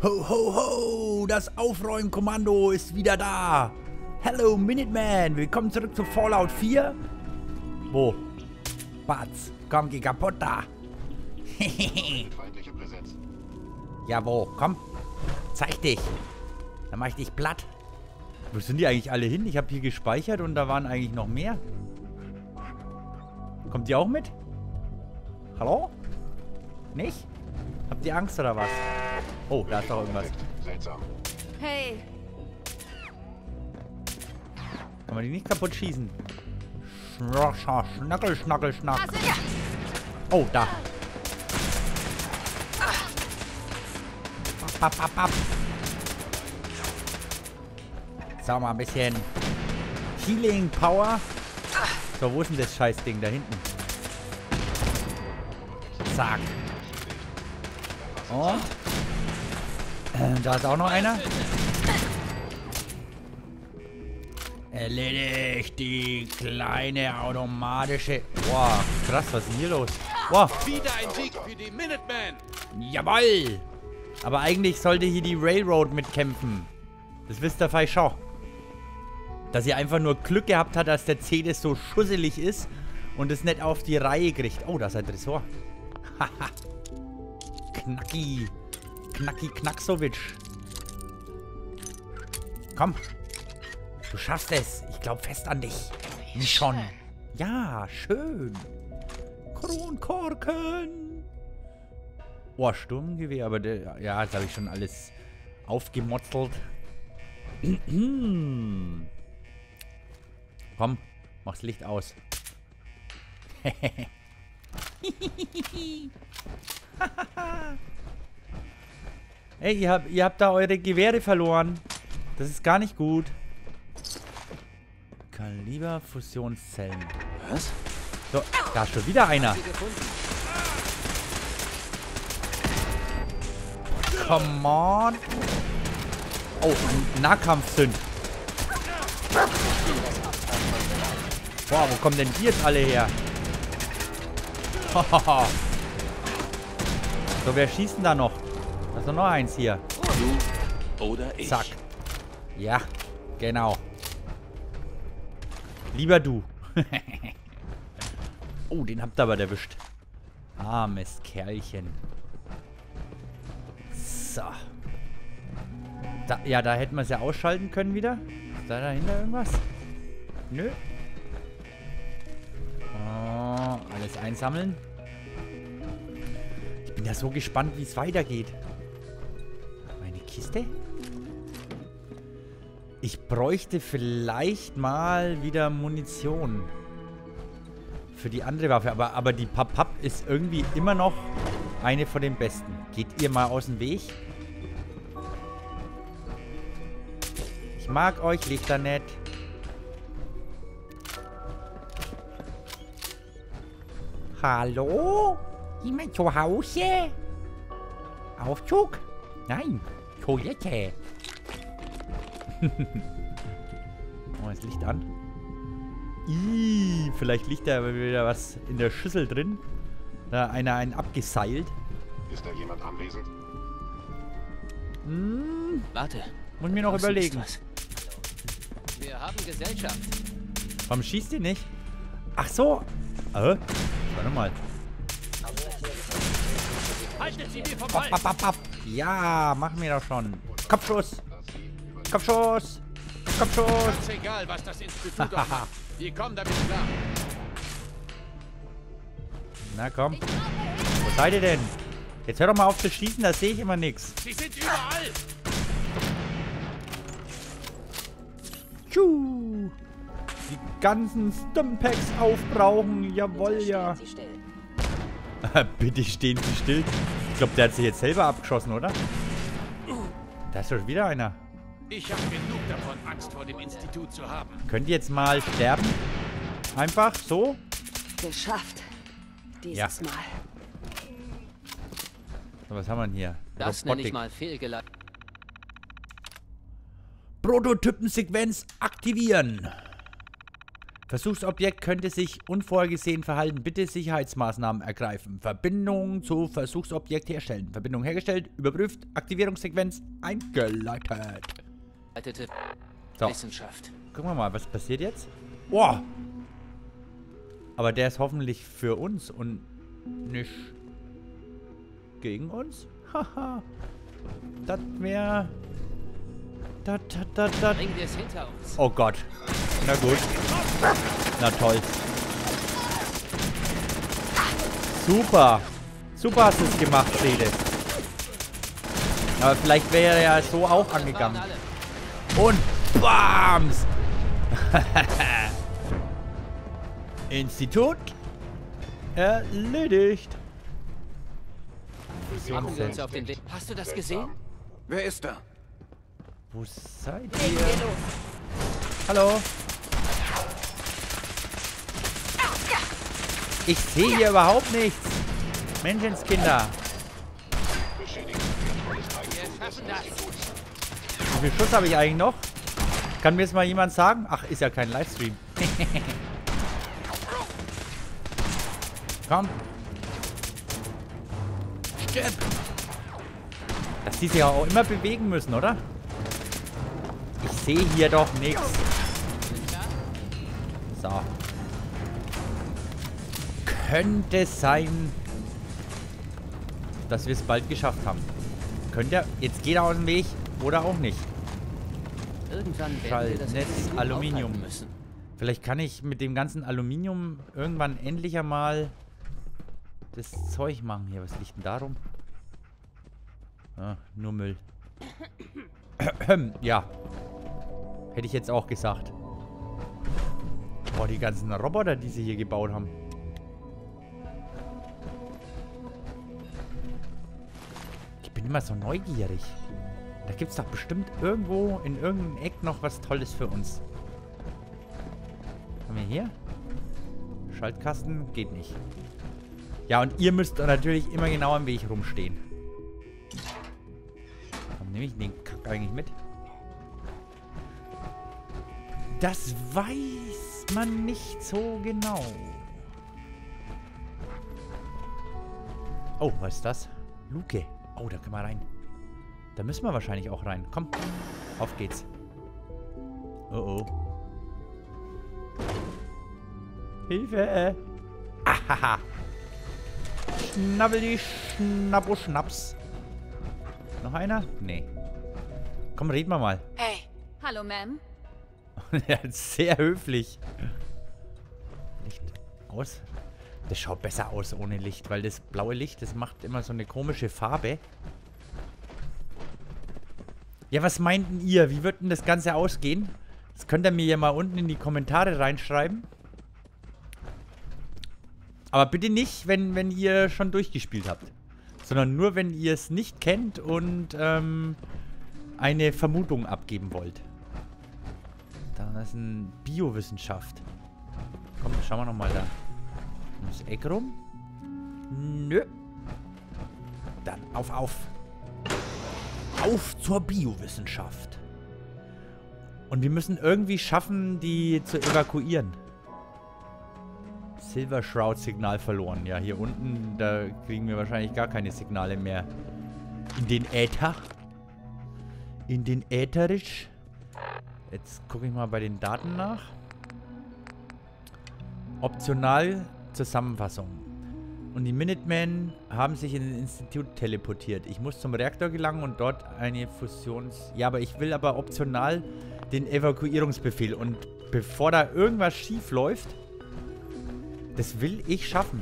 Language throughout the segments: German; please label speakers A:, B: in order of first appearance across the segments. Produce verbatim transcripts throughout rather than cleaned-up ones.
A: Ho, ho, ho! Das Aufräumkommando ist wieder da! Hello, Minuteman! Willkommen zurück zu Fallout vier. Wo? Batz, komm, geh kaputt da!
B: Feindliche Präsenz.
A: Ja, wo? Komm! Zeig dich! Dann mach ich dich platt! Wo sind die eigentlich alle hin? Ich habe hier gespeichert und da waren eigentlich noch mehr. Kommt ihr auch mit? Hallo? Nicht? Habt ihr Angst oder was? Oh, da ist doch irgendwas.
B: Seltsam.
C: Hey,
A: Kann man die nicht kaputt schießen? Schnackel, schnackel, schnackel, schnack.
C: da sind wir.
A: Oh, da. Bap, bap, bap, bap. So, mal ein bisschen Healing Power. So, wo ist denn das Scheißding? Da hinten. Zack. Und? Äh, da ist auch noch einer. Erledigt die kleine automatische... Boah, krass, was ist denn hier los? Boah,
D: Wieder ein Sieg für die Minutemen.
A: jawoll! Aber eigentlich sollte hier die Railroad mitkämpfen. Das wisst ihr vielleicht schon. Dass ihr einfach nur Glück gehabt hat, dass der C das so schusselig ist und es nicht auf die Reihe kriegt. Oh, da ist ein Tresor. Haha. Knacki. Knacki Knacksowitsch. Komm. Du schaffst es. Ich glaube fest an dich. Wie schon. Ja, schön. Kronkorken. Oh, Sturmgewehr. Aber der, ja, jetzt habe ich schon alles aufgemotzelt. Komm, mach's Licht aus. Ey, ihr habt, ihr habt da eure Gewehre verloren. Das ist gar nicht gut. Kaliber Fusionszellen.
D: Was?
A: So, da ist schon wieder einer. Come on. Oh, ein Nahkampfsünd. Boah, wo kommen denn die jetzt alle her? So, wer schießt denn da noch? Da ist doch noch eins hier.
D: Du oder ich?
A: Zack. Ja, genau. Lieber du. Oh, den habt ihr aber erwischt. Armes Kerlchen. So. Da, ja, da hätten wir es ja ausschalten können wieder. Ist da dahinter irgendwas? Nö. Oh, alles einsammeln. Ich bin ja so gespannt, wie es weitergeht. Meine Kiste? Ich bräuchte vielleicht mal wieder Munition. Für die andere Waffe. Aber, aber die Papap ist irgendwie immer noch eine von den besten. Geht ihr mal aus dem Weg? Ich mag euch, liegt da nicht. Hallo? Jemand zu Hause? Aufzug? Nein, Toilette. Oh, ist Licht an. Ih, vielleicht liegt da wieder was in der Schüssel drin. Da einer einen abgeseilt.
B: Ist da jemand anwesend?
A: Hm,
D: Warte.
A: muss mir noch
D: Draußen
A: überlegen.
D: ist was. Wir haben Gesellschaft.
A: Warum schießt die nicht? Ach so. Äh? Warte mal.
D: Haltet sie mir
A: Bap,
D: vorbei.
A: bap, bap, bap. Ja, machen wir doch schon. Kopfschuss. Kopfschuss. Kopfschuss.
D: Ganz egal, was das Institut auch macht. Wir kommen damit klar.
A: Na komm. Wo seid ihr denn? Jetzt hör doch mal auf zu schießen, da sehe ich immer nichts.
D: Sie sind überall.
A: Tschuh. Die ganzen Stimpacks aufbrauchen. Jawohl, ja.
C: Sie still.
A: Bitte stehen Sie still. Ich glaube, der hat sich jetzt selber abgeschossen, oder? Da ist doch wieder einer.
D: Ich habe genug davon, Angst vor dem Institut zu haben.
A: Könnt ihr jetzt mal sterben? Einfach so?
C: Geschafft. Dieses
A: Ja.
C: Mal.
A: So, was haben wir denn hier?
E: Das nenne ich
A: Robotik.
E: mal fehlgeleitet.
A: Prototypensequenz aktivieren. Versuchsobjekt könnte sich unvorhergesehen verhalten. Bitte Sicherheitsmaßnahmen ergreifen. Verbindung zu Versuchsobjekt herstellen. Verbindung hergestellt, überprüft, Aktivierungssequenz eingeleitet.
E: Leitete
A: So,
E: Wissenschaft.
A: gucken wir mal, was passiert jetzt? Boah! Aber der ist hoffentlich für uns und nicht gegen uns? Haha. Das wäre... Da, da, da, da.
E: Bringen wir es hinter uns.
A: Oh Gott. Na gut. Na toll. Super. Super hast du es gemacht, Seele. Aber vielleicht wäre er ja so auch angegangen. Und BAMS! Institut erledigt.
E: Machen wir uns auf den Weg. Hast du das gesehen?
D: Wer ist da?
A: Wo seid
C: Legen
A: ihr?
C: wir los.
A: Hallo? Ich sehe hier überhaupt nichts. Menschenskinder.
B: Beschädigen wertvolles Eigentum des Instituts.
A: Wie viel Schuss habe ich eigentlich noch? Kann mir jetzt mal jemand sagen? Ach, ist ja kein Livestream. Komm. Stirb. Dass die sich ja auch immer bewegen müssen, oder? Ich sehe hier doch nichts. So. Könnte sein, dass wir es bald geschafft haben. Könnte. Jetzt geht er aus dem Weg oder auch nicht.
E: Irgendwann werden wir das
A: Schaltnetz,
E: Institut
A: Aluminium.
E: aufhalten müssen.
A: Vielleicht kann ich mit dem ganzen Aluminium irgendwann endlich einmal das Zeug machen. Hier, was liegt denn da rum? Ah, nur Müll. Ja. Hätte ich jetzt auch gesagt. Boah, die ganzen Roboter, die sie hier gebaut haben. Ich bin immer so neugierig. Da gibt es doch bestimmt irgendwo in irgendeinem Eck noch was Tolles für uns. Haben wir hier? Schaltkasten geht nicht. Ja, und ihr müsst natürlich immer genau am Weg rumstehen. Warum nehme ich den Kack eigentlich mit? Das weiß man nicht so genau. Oh, was ist das? Luke. Oh, da können wir rein. Da müssen wir wahrscheinlich auch rein. Komm, auf geht's. Oh, oh. Hilfe! Ahaha! Schnabbel die Schnappo Schnaps. Noch einer? Nee. Komm, reden wir mal.
C: Hey. Hallo, Ma'am.
A: Er ist sehr höflich. Licht aus. Das schaut besser aus ohne Licht, weil das blaue Licht, das macht immer so eine komische Farbe. Ja, was meinten ihr? Wie wird denn das Ganze ausgehen? Das könnt ihr mir ja mal unten in die Kommentare reinschreiben. Aber bitte nicht, wenn, wenn ihr schon durchgespielt habt. Sondern nur, wenn ihr es nicht kennt und ähm, eine Vermutung abgeben wollt. Da ist ein Biowissenschaft. Komm, schauen wir nochmal da. Ums Eck rum? Nö. Dann auf, auf. Auf zur Biowissenschaft. Und wir müssen irgendwie schaffen, die zu evakuieren. Silver Shroud Signal verloren. Ja, hier unten, da kriegen wir wahrscheinlich gar keine Signale mehr. In den Äther. In den Ätherisch. Jetzt gucke ich mal bei den Daten nach. Optional Zusammenfassung. Und die Minutemen haben sich in das Institut teleportiert. Ich muss zum Reaktor gelangen und dort eine Fusions... Ja, aber ich will aber optional den Evakuierungsbefehl. Und bevor da irgendwas schief läuft, das will ich schaffen.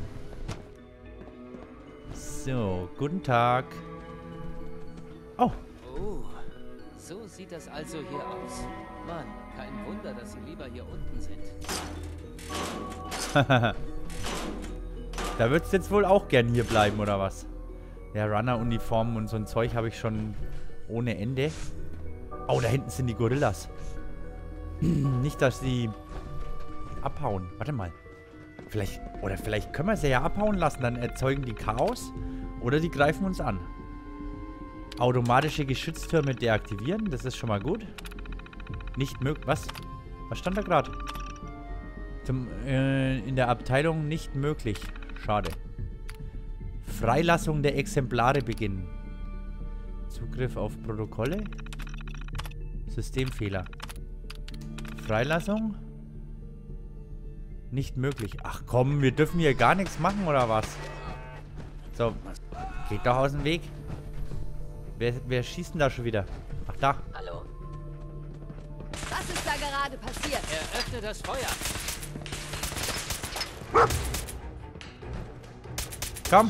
A: So, guten Tag. Oh.
E: Oh, so sieht das also hier aus. Mann, kein Wunder, dass Sie lieber hier unten sind.
A: Da würdest du jetzt wohl auch gern hier bleiben, oder was? Ja, Runner-Uniformen und so ein Zeug habe ich schon ohne Ende. Oh, da hinten sind die Gorillas. Nicht, dass sie abhauen. Warte mal. Vielleicht, oder vielleicht können wir sie ja abhauen lassen. Dann erzeugen die Chaos. Oder die greifen uns an. Automatische Geschütztürme deaktivieren. Das ist schon mal gut. Nicht möglich. Was? Was stand da gerade? Zum, äh, in der Abteilung nicht möglich. Schade. Freilassung der Exemplare beginnen. Zugriff auf Protokolle. Systemfehler. Freilassung. Nicht möglich. Ach komm, wir dürfen hier gar nichts machen, oder was? So, geht doch aus dem Weg. Wer, wer schießt denn da schon wieder? Ach, da.
C: Hallo. Was ist da gerade passiert?
E: Eröffne das Feuer.
A: Komm.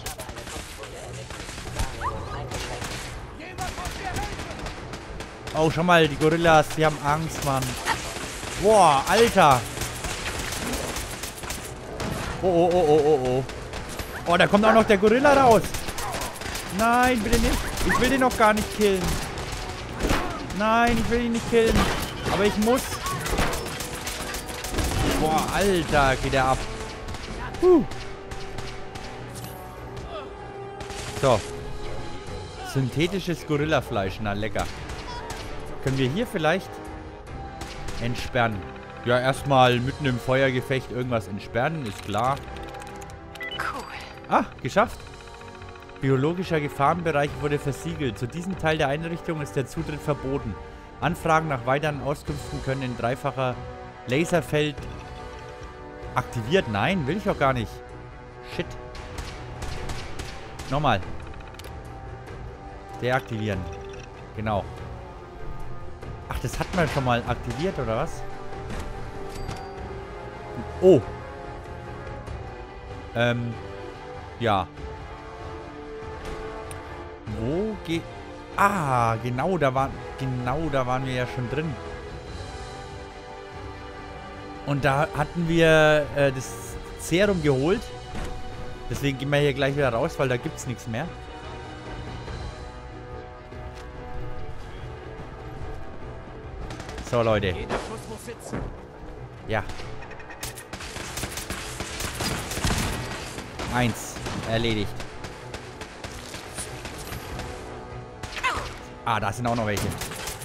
A: Oh, schau mal, die Gorillas, die haben Angst, Mann. Boah, Alter. Oh, oh, oh, oh, oh, oh. Oh, da kommt auch noch der Gorilla raus. Nein, bitte nicht. Ich will den noch gar nicht killen. Nein, ich will ihn nicht killen. Aber ich muss. Boah, Alter, geht der ab. Huh. So. Synthetisches Gorillafleisch, na lecker. Können wir hier vielleicht entsperren? Ja, erstmal mitten im Feuergefecht irgendwas entsperren, ist klar.
C: Cool.
A: Ah, geschafft. Biologischer Gefahrenbereich wurde versiegelt. Zu diesem Teil der Einrichtung ist der Zutritt verboten. Anfragen nach weiteren Auskünften können in dreifacher Laserfeld aktiviert. Nein, will ich auch gar nicht. Shit. Nochmal. Deaktivieren. Genau. Ach, das hat man schon mal aktiviert, oder was? Oh. Ähm. Ja. Wo geht... Ah, genau, da waren... Genau, da waren wir ja schon drin. Und da hatten wir äh, das Serum geholt. Deswegen gehen wir hier gleich wieder raus, weil da gibt's nichts mehr. So, Leute.
D: Jeder Schuss muss sitzen.
A: Ja. Eins. Erledigt. Ah, da sind auch noch welche.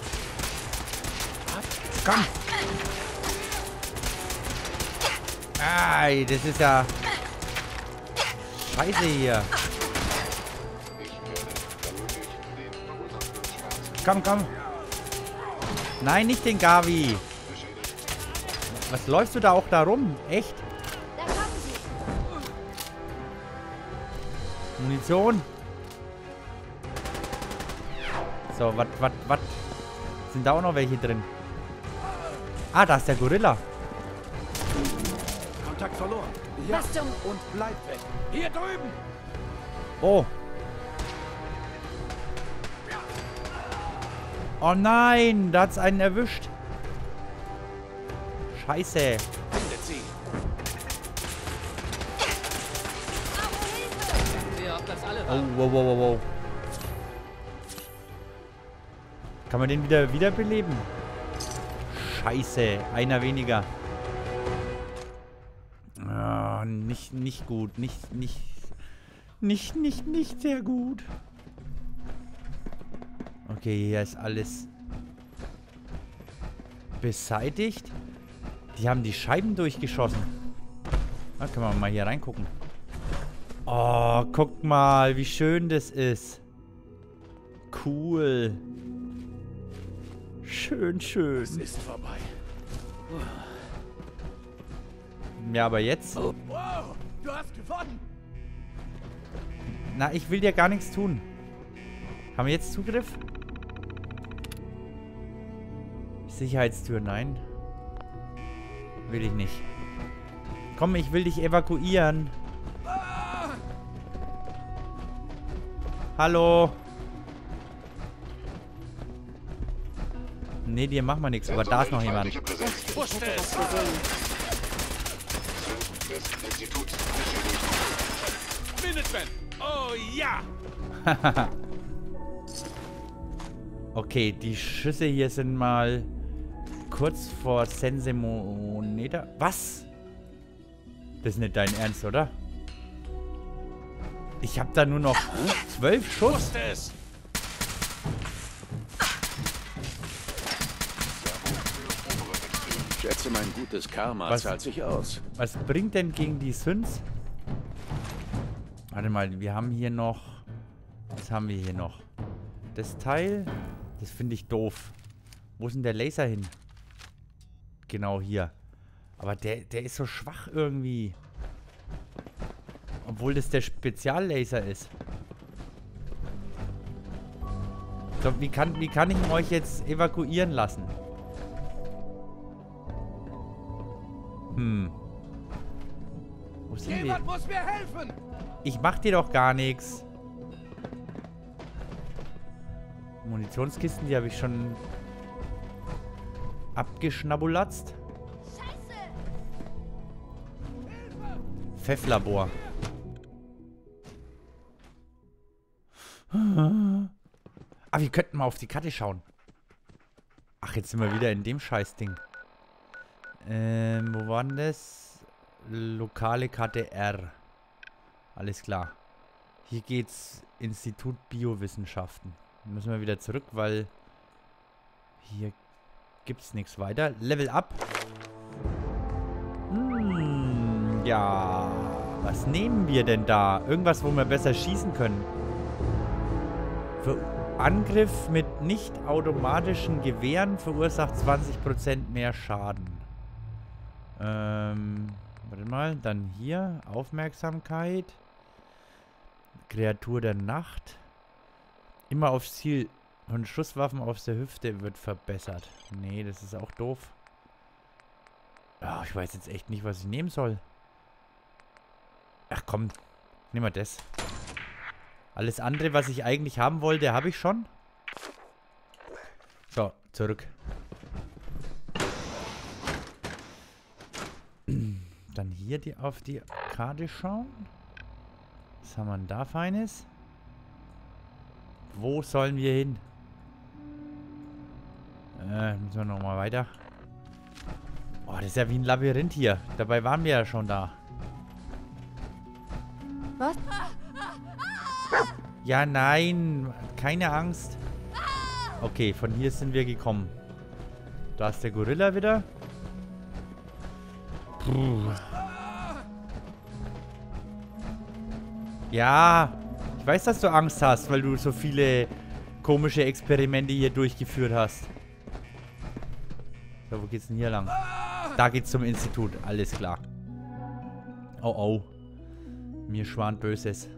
A: Komm. Ah, das ist ja... Scheiße hier. Komm, komm. Nein, nicht den Gavi. Was läufst du da auch da rum? Echt?
C: Da kommen sie.
A: Munition. So, was, was, was? Sind da auch noch welche drin? Ah, da ist der Gorilla.
D: Kontakt verloren. Ja.
C: Was zum...
D: Und bleibt weg. Hier drüben.
A: Oh. Oh nein, da hat's einen erwischt. Scheiße.
D: Findet sie.
E: Wer, ob das alle
A: Oh,
E: waren?
A: wow, wow, wow, wow. Kann man den wieder wiederbeleben? Scheiße, einer weniger. Ah, nicht, nicht gut. Nicht, nicht, nicht, nicht, nicht sehr gut. Okay, hier ist alles beseitigt. Die haben die Scheiben durchgeschossen. Da können wir mal hier reingucken. Oh, guckt mal, wie schön das ist. Cool. Schön, schön.
D: Es ist vorbei.
A: Ja, aber jetzt...
D: Wow, du hast gewonnen.
A: Na, ich will dir gar nichts tun. Haben wir jetzt Zugriff? Sicherheitstür, nein. Will ich nicht. Komm, ich will dich evakuieren. Hallo. Nee, dir machen wir nichts, aber da ist noch jemand.
D: Wusste es. Minuteman. Oh ja.
A: Okay, die Schüsse hier sind mal kurz vor Sensemoneta. Was? Das ist nicht dein Ernst, oder? Ich habe da nur noch zwölf Schuss.
D: Wusste es.
B: schätze, mein gutes Karma
A: Was?
B: zahlt sich aus.
A: Was bringt denn gegen die Synths? Warte mal, wir haben hier noch... Was haben wir hier noch? Das Teil, das finde ich doof. Wo ist denn der Laser hin? Genau hier. Aber der, der ist so schwach irgendwie. Obwohl das der Speziallaser ist. So, wie kann, wie kann ich euch jetzt evakuieren lassen? Hm. Wo sind die?
D: Jemand muss mir helfen!
A: Ich mach dir doch gar nichts. Munitionskisten, die habe ich schon abgeschnabulatzt. Pfefflabor. Ah, wir könnten mal auf die Karte schauen. Ach, jetzt sind wir wieder in dem Scheißding. Ähm, wo war denn das? Lokale Karte R. Alles klar. Hier geht's Institut Biowissenschaften. Müssen wir wieder zurück, weil hier gibt's nichts weiter. Level up. Hm, ja. Was nehmen wir denn da? Irgendwas, wo wir besser schießen können. Für Angriff mit nicht automatischen Gewehren verursacht zwanzig Prozent mehr Schaden. Ähm, warte mal. Dann hier. Aufmerksamkeit. Kreatur der Nacht. Immer aufs Ziel von Schusswaffen aus der Hüfte wird verbessert. Nee, das ist auch doof. Oh, ich weiß jetzt echt nicht, was ich nehmen soll. Ach komm, nehmen wir das. Alles andere, was ich eigentlich haben wollte, habe ich schon. So, zurück. Dann hier die auf die Karte schauen. Was haben wir denn da Feines? Wo sollen wir hin? Äh, müssen wir nochmal weiter. Oh, das ist ja wie ein Labyrinth hier. Dabei waren wir ja schon da.
C: Was?
A: Ja, nein. Keine Angst. Okay, von hier sind wir gekommen. Da ist der Gorilla wieder. Puh. Ja, ich weiß, dass du Angst hast, weil du so viele komische Experimente hier durchgeführt hast. So, wo geht's denn hier lang? Da geht's zum Institut, alles klar. Oh, oh. Mir schwant Böses.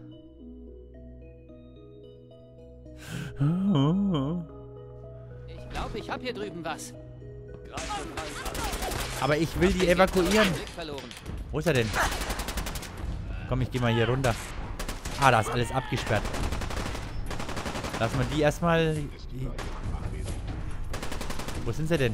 E: Ich glaube, ich habe hier drüben was.
A: Aber ich will die evakuieren.
E: Blick verloren.
A: Wo ist er denn? Komm, ich gehe mal hier runter. Ah, da ist alles abgesperrt. Lass mal die erstmal... Wo sind sie denn?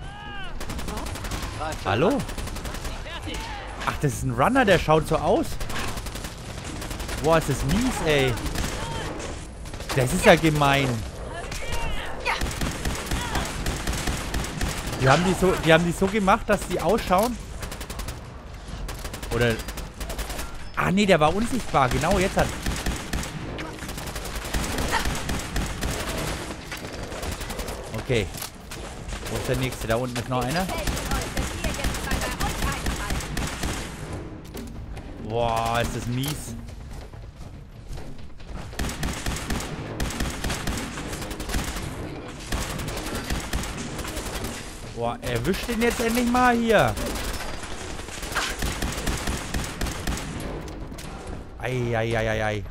A: Hallo? Ach, das ist ein Runner, der schaut so aus. Boah, ist das mies, ey. Das ist ja gemein. Die haben die so, die haben die so gemacht, dass die ausschauen. Oder... Ah, nee, der war unsichtbar. Genau, jetzt hat... Okay. Wo ist der nächste? Da unten ist noch einer. Boah, ist das mies. Boah, erwischt den jetzt endlich mal hier. Eieieiei.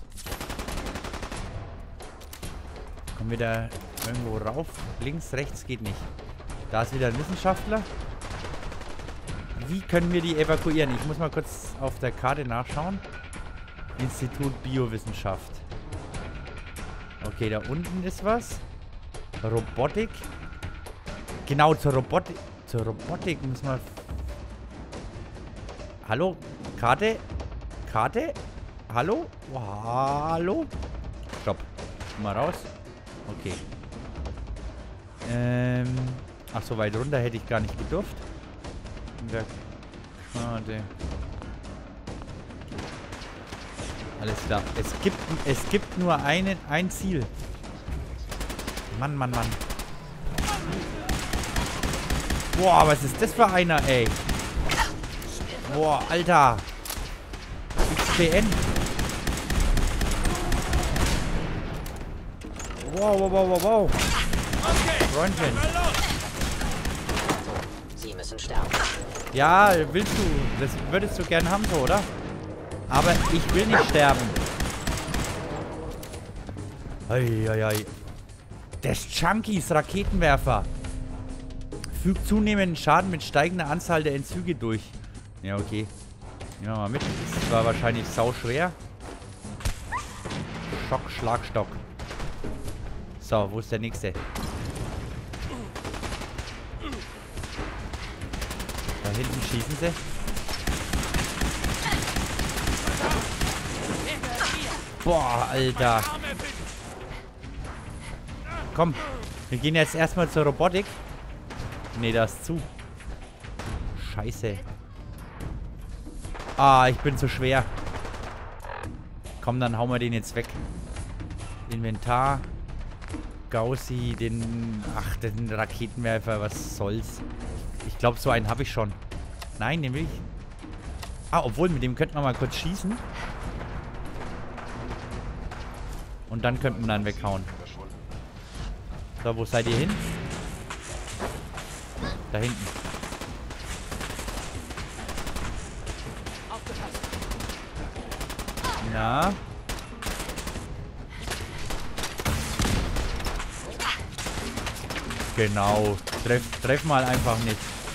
A: Kommen wir da irgendwo rauf? Links, rechts geht nicht. Da ist wieder ein Wissenschaftler. Wie können wir die evakuieren? Ich muss mal kurz auf der Karte nachschauen. Institut Biowissenschaft. Okay, da unten ist was. Robotik. Genau, zur Robotik. Zur Robotik müssen wir... Hallo? Karte? Karte? Hallo? Oh, hallo? Stopp. Mal raus. Okay. Ähm... Ach, so weit runter hätte ich gar nicht gedurft. Der Karte. Alles klar. Es gibt, es gibt nur einen, ein Ziel. Mann, Mann, Mann. Boah, was ist das für einer, ey? Boah, Alter. X P N. Wow, wow, wow, wow, wow. Freundchen.
F: Sie müssen sterben.
A: Ja, willst du. Das würdest du gern haben, so, oder? Aber ich will nicht sterben. Eieiei. Des Chunkies Raketenwerfer. Fügt zunehmenden Schaden mit steigender Anzahl der Entzüge durch. Ja, okay. Nehmen wir mal mit. Das war wahrscheinlich sau schwer. Schock, Schlagstock. So, wo ist der nächste? Da hinten schießen sie. Boah, Alter. Komm, wir gehen jetzt erstmal zur Robotik. Ne, das ist zu. Scheiße. Ah, ich bin zu schwer. Komm, dann hauen wir den jetzt weg. Inventar. Gaussi, den... Ach, den Raketenwerfer, was soll's. Ich glaube, so einen habe ich schon. Nein, den will ich... Ah, obwohl, mit dem könnten wir mal kurz schießen. Und dann könnten wir dann weghauen. So, wo seid ihr hin? Da hinten. Na? Genau. Treff, treff mal einfach nicht.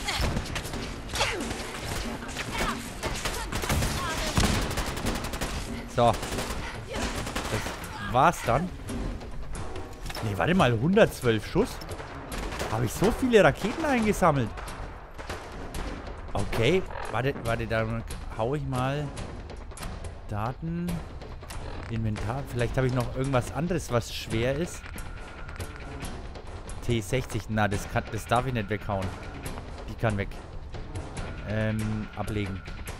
A: So. Das war's dann. Nee, warte mal. hundertzwölf Schuss? Habe ich so viele Raketen eingesammelt? Okay. Warte, warte, dann hau ich mal Daten. Inventar. Vielleicht habe ich noch irgendwas anderes, was schwer ist. T sechzig. Na, das, kann, das darf ich nicht weghauen. Die kann weg. Ähm, ablegen.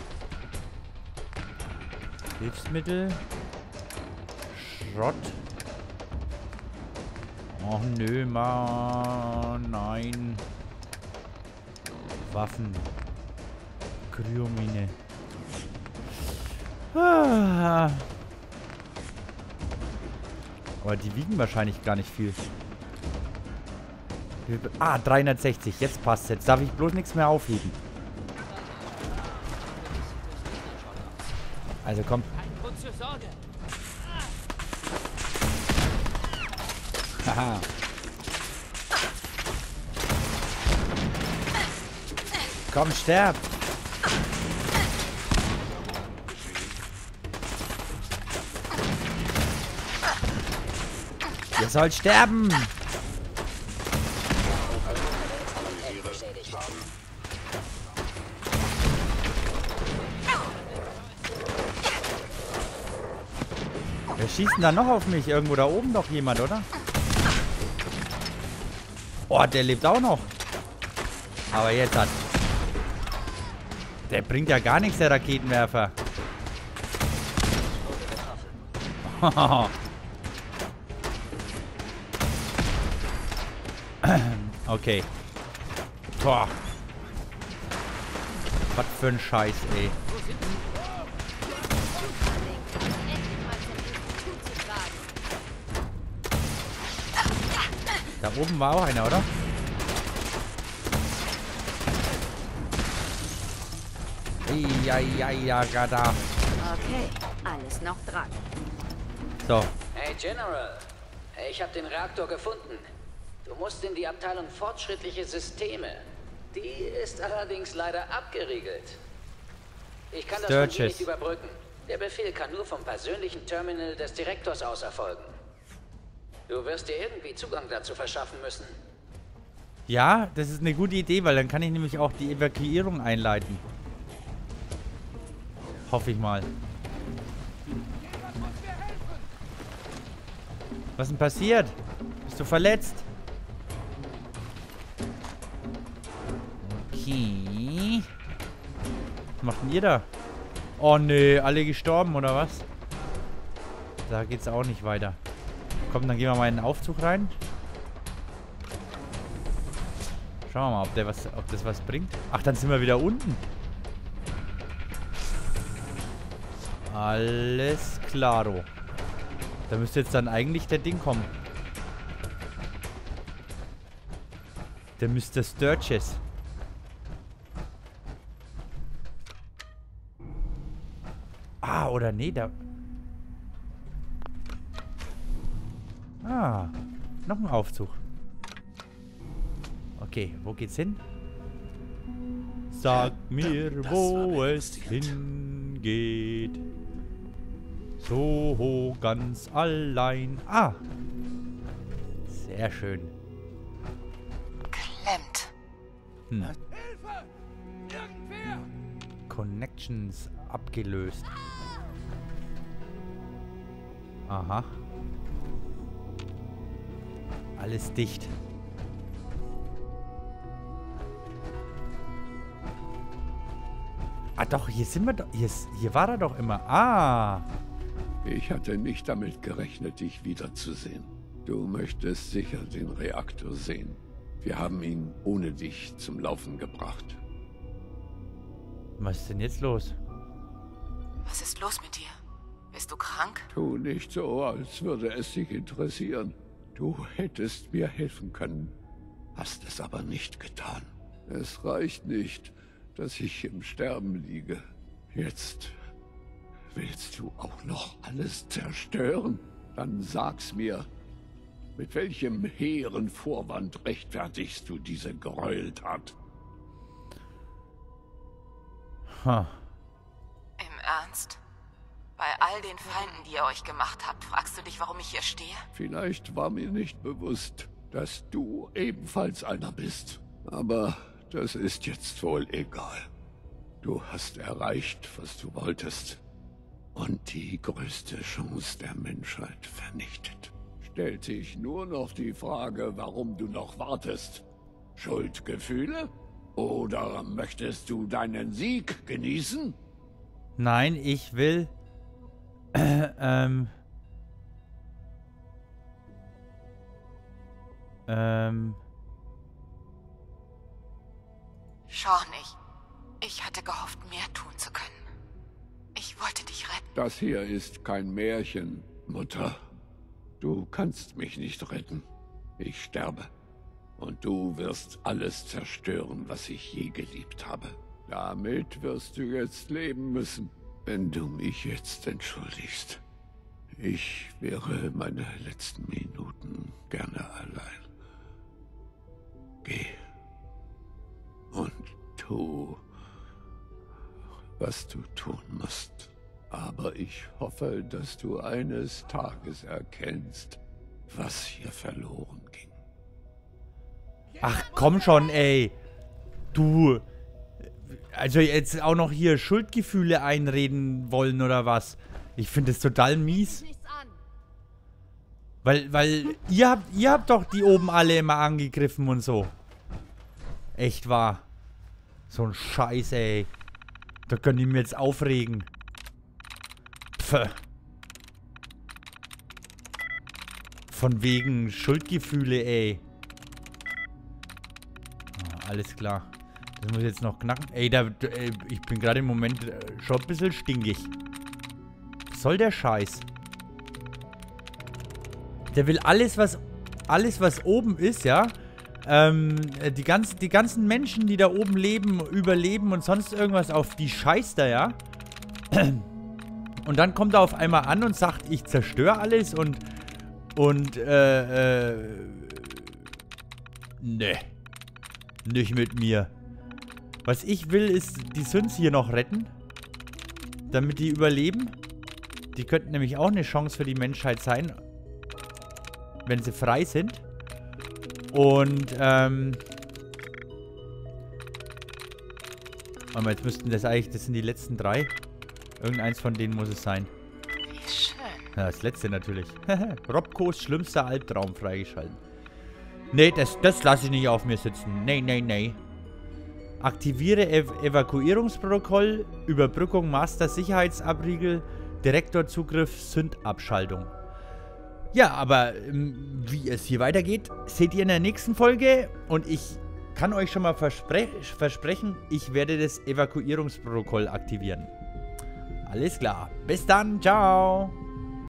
A: Hilfsmittel. Schrott. Oh nö, Mann. Nein. Waffen. Kryomine. Ah. Aber die wiegen wahrscheinlich gar nicht viel. Ah, dreihundertsechzig. Jetzt passt. Jetzt darf ich bloß nichts mehr aufheben. Also komm. Haha. Komm, sterb. Ihr sollt sterben. Wer schießt denn da noch auf mich? Irgendwo da oben doch jemand, oder? Oh, der lebt auch noch. Aber jetzt hat... Der bringt ja gar nichts, der Raketenwerfer. Okay. Boah. Was für ein Scheiß, ey. Da oben war auch einer, oder? Ja, ja, ja, gada.
C: Okay, alles noch dran.
A: So.
F: Hey General, ich habe den Reaktor gefunden. Du musst in die Abteilung fortschrittliche Systeme. Die ist allerdings leider abgeriegelt. Ich kann das von hier nicht überbrücken. Der Befehl kann nur vom persönlichen Terminal des Direktors aus erfolgen. Du wirst dir irgendwie Zugang dazu verschaffen müssen.
A: Ja, das ist eine gute Idee, weil dann kann ich nämlich auch die Evakuierung einleiten. Hoffe ich mal. Was ist denn passiert? Bist du verletzt? Okay. Was macht denn ihr da? Oh ne, alle gestorben oder was? Da geht's auch nicht weiter. Komm, dann gehen wir mal in den Aufzug rein. Schauen wir mal, ob, der was, ob das was bringt. Ach, dann sind wir wieder unten. Alles klaro. Da müsste jetzt dann eigentlich der Ding kommen. Der Mister Sturges. Ah, oder nee, da... Ah, noch ein Aufzug. Okay, wo geht's hin? Sag mir, wo es hingeht. So ganz allein. Ah! Sehr schön.
G: Klemmt.
A: Hm.
D: Hilfe! Irgendwer!
A: Connections abgelöst. Aha. Alles dicht. Ah doch, hier sind wir doch. Hier, ist, hier war er doch immer. Ah.
H: Ich hatte nicht damit gerechnet, dich wiederzusehen. Du möchtest sicher den Reaktor sehen. Wir haben ihn ohne dich zum Laufen gebracht.
A: Was ist denn jetzt los?
G: Was ist los mit dir? Bist du krank?
H: Tu nicht so, als würde es dich interessieren. Du hättest mir helfen können, hast es aber nicht getan. Es reicht nicht, dass ich im Sterben liege. Jetzt willst du auch noch alles zerstören? Dann sag's mir. Mit welchem hehren Vorwand rechtfertigst du diese Gräueltat?
A: Ha.
G: Im Ernst? Bei all den Feinden, die ihr euch gemacht habt, fragst du dich, warum ich hier stehe?
H: Vielleicht war mir nicht bewusst, dass du ebenfalls einer bist. Aber das ist jetzt wohl egal. Du hast erreicht, was du wolltest. Und die größte Chance der Menschheit vernichtet. Stellt sich nur noch die Frage, warum du noch wartest. Schuldgefühle? Oder möchtest du deinen Sieg genießen?
A: Nein, ich will... Äh, ähm... Ähm...
G: Sean, ich... Ich hatte gehofft, mehr tun zu können. Ich wollte dich retten.
H: Das hier ist kein Märchen, Mutter. Du kannst mich nicht retten. Ich sterbe. Und du wirst alles zerstören, was ich je geliebt habe. Damit wirst du jetzt leben müssen, wenn du mich jetzt entschuldigst. Ich wäre meine letzten Minuten gerne allein. Geh. Und tu, was du tun musst. Aber ich hoffe, dass du eines Tages erkennst, was hier verloren ging.
A: Ach, komm schon, ey. Du... Also jetzt auch noch hier Schuldgefühle einreden wollen oder was? Ich finde es total mies. Weil, weil ihr habt, ihr habt doch die oben alle immer angegriffen und so. Echt wahr. So ein Scheiß, ey. Da können die mir jetzt aufregen. Pfff. Von wegen Schuldgefühle, ey. Oh, alles klar. Das muss ich jetzt noch knacken. Ey, da, ey, ich bin gerade im Moment schon ein bisschen stinkig. Was soll der Scheiß? Der will alles, was alles, was oben ist, ja. Ähm, die, ganz, die ganzen Menschen, die da oben leben, überleben und sonst irgendwas, auf die scheißt er, ja. Und dann kommt er auf einmal an und sagt, ich zerstöre alles und und äh, äh ne. Nicht mit mir. Was ich will, ist die Süns hier noch retten. Damit die überleben. Die könnten nämlich auch eine Chance für die Menschheit sein. Wenn sie frei sind. Und, ähm... Warte mal, jetzt müssten das eigentlich... Das sind die letzten drei. Irgendeins von denen muss es sein.
G: Wie schön.
A: Ja, das letzte natürlich. Robcos schlimmster Albtraum freigeschalten. Nee, das, das lasse ich nicht auf mir sitzen. Nee, nee, nee. Aktiviere Ev Evakuierungsprotokoll, Überbrückung Master Sicherheitsabriegel, Direktorzugriff, Sündabschaltung. Ja, aber ähm, wie es hier weitergeht, seht ihr in der nächsten Folge. Und ich kann euch schon mal verspre versprechen, ich werde das Evakuierungsprotokoll aktivieren. Alles klar. Bis dann. Ciao.